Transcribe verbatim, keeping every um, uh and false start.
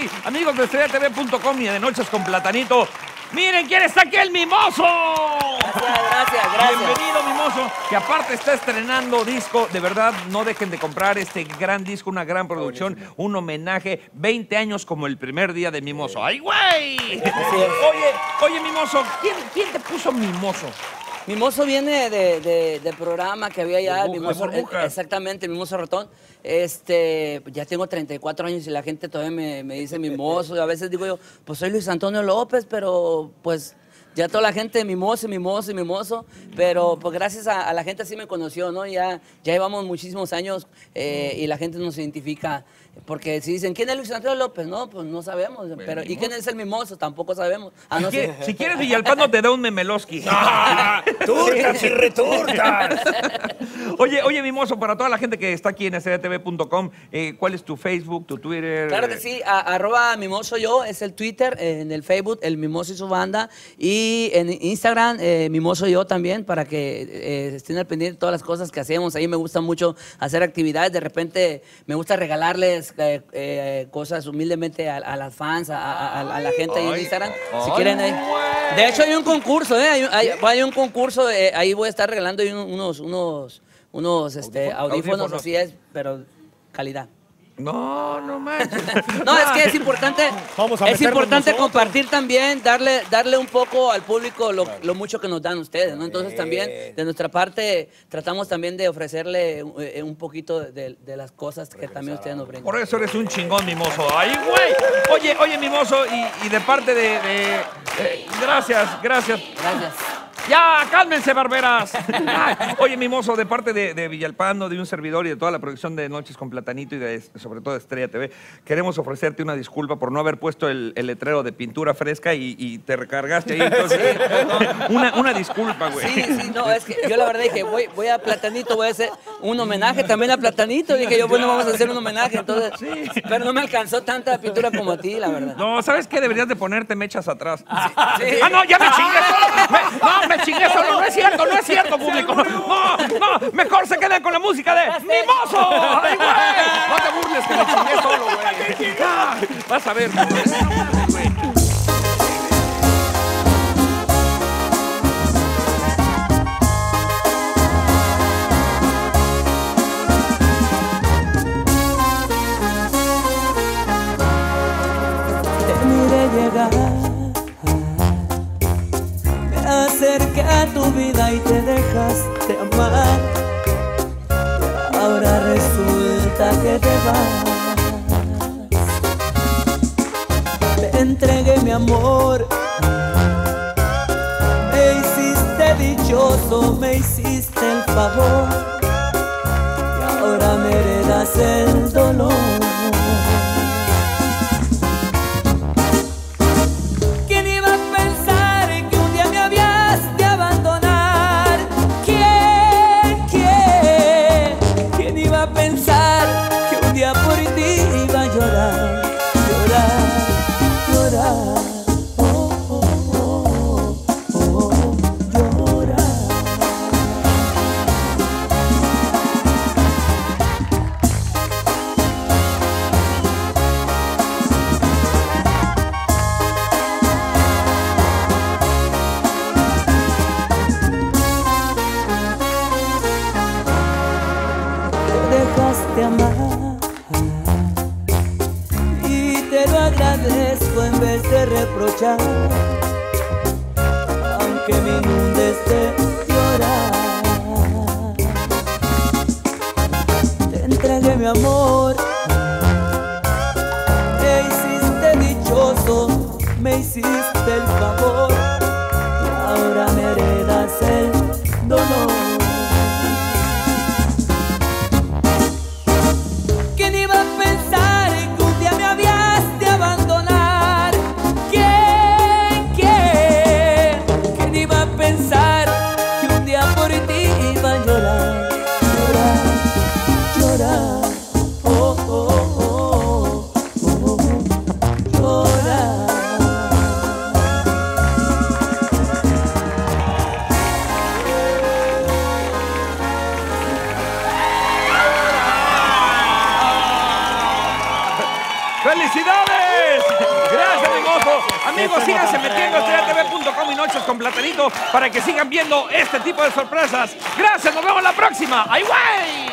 güey! Amigos de estrella T V punto com y de Noches con Platanito. ¡Miren quién está aquí, el Mimoso! Gracias, gracias, gracias. Bienvenido, Mimoso, que aparte está estrenando disco. De verdad, no dejen de comprar este gran disco, una gran producción, un homenaje, veinte años como el primer día de Mimoso. ¡Ay, güey! Oye, oye, Mimoso, ¿quién, ¿quién te puso Mimoso? Mimoso viene de, de, del programa que había ya, Burbujas, Mimoso, burbujas. exactamente, Mimoso Ratón. Este, ya tengo treinta y cuatro años y la gente todavía me, me dice Mimoso. Y a veces digo yo, pues soy Luis Antonio López, pero pues ya toda la gente Mimoso, Mimoso y Mimoso. Pero pues gracias a, a la gente así me conoció, ¿no? Ya, ya llevamos muchísimos años eh, y la gente nos identifica. Porque si dicen, ¿quién es Luis Antonio López? No, pues no sabemos. Pero, ¿y quién es el Mimoso? Tampoco sabemos. Ah, no Si, sé. si quieres, Villalpando te da un memeloski. ¡Ah! ¡Turcas y returcas! Oye, oye, Mimoso, para toda la gente que está aquí en estrella T V punto com, eh, ¿cuál es tu Facebook, tu Twitter? Claro que sí, a, arroba Mimoso yo, es el Twitter, eh, en el Facebook, el Mimoso y su banda, y en Instagram, eh, Mimoso yo también, para que eh, estén al pendiente de todas las cosas que hacemos. Ahí me gusta mucho hacer actividades, de repente me gusta regalarles eh, eh, cosas humildemente a, a las fans, a, a, a la gente ahí en Instagram, si ay, quieren. ahí. güey. De hecho hay un concurso, ¿eh? hay, hay, hay un concurso, eh, ahí voy a estar regalando ahí unos, unos, unos este, Audífonos. audífonos, así es, pero calidad. No, no manches. No, es que es importante, Vamos a es meternos importante nosotros. compartir también, darle, darle un poco al público lo, lo mucho que nos dan ustedes, ¿no? Entonces también, de nuestra parte, tratamos también de ofrecerle eh, un poquito de, de las cosas que también ustedes nos brindan. Por eso eres un chingón, Mimoso. ¡Ay, güey! Oye, oye, Mimoso, y, y de parte de... de- eh, gracias, gracias. Gracias. ¡Ya, cálmense, barberas! Ay, oye, Mimoso, de parte de, de Villalpando, de un servidor y de toda la producción de Noches con Platanito y de, sobre todo de Estrella T V, queremos ofrecerte una disculpa por no haber puesto el, el letrero de pintura fresca y, y te recargaste ahí. Entonces, no, una, una disculpa, güey. Sí, sí, no, es que yo la verdad dije, voy, voy a Platanito, voy a hacer un homenaje también a Platanito. Dije yo, bueno, vamos a hacer un homenaje, entonces, pero no me alcanzó tanta pintura como a ti, la verdad. No, ¿sabes qué? Deberías de ponerte mechas atrás. Sí. ¡Ah, no! ¡Ya me chingué solo! Me- ¡No, me chingué solo! ¡No es cierto, no es cierto, público! ¡No, no! ¡Mejor se queden con la música de Mimoso! ¡Ay, güey! No te burles que me chingué solo, güey. Ah, vas a ver. güey. Te miré llegar, me acerqué a tu vida y te dejaste amar. Y ahora resulta que te vas. Te entregué mi amor, me hiciste dichoso, me hiciste el favor. Y ahora me heredas el dolor. ¿Quién iba a pensar que un día me habías de abandonar? ¿Quién, quién? ¿Quién iba a pensar que un día por ti iba a llorar, llorar, llorar? Oh, oh, oh, oh, oh, llorar. Te dejaste amar y te lo agradezco en vez de reprochar, aunque me inundes de llorar. Te entregué mi amor, me hiciste dichoso, me hiciste el favor, y ahora me heredas el dolor. ¿Quién iba a pensar que un día me habías de abandonar? ¿Quién, quién? ¿Quién iba a pensar que un día por ti iba a llorar, llorar, llorar? Oh, oh, oh, oh, oh, llorar. ¡Felicidades! Gracias, mi mozo. Amigos, síganse metiendo a estrella t v punto com y Noches con Platanito para que sigan viendo este tipo de sorpresas. Gracias, nos vemos la próxima. ¡Ay, güey!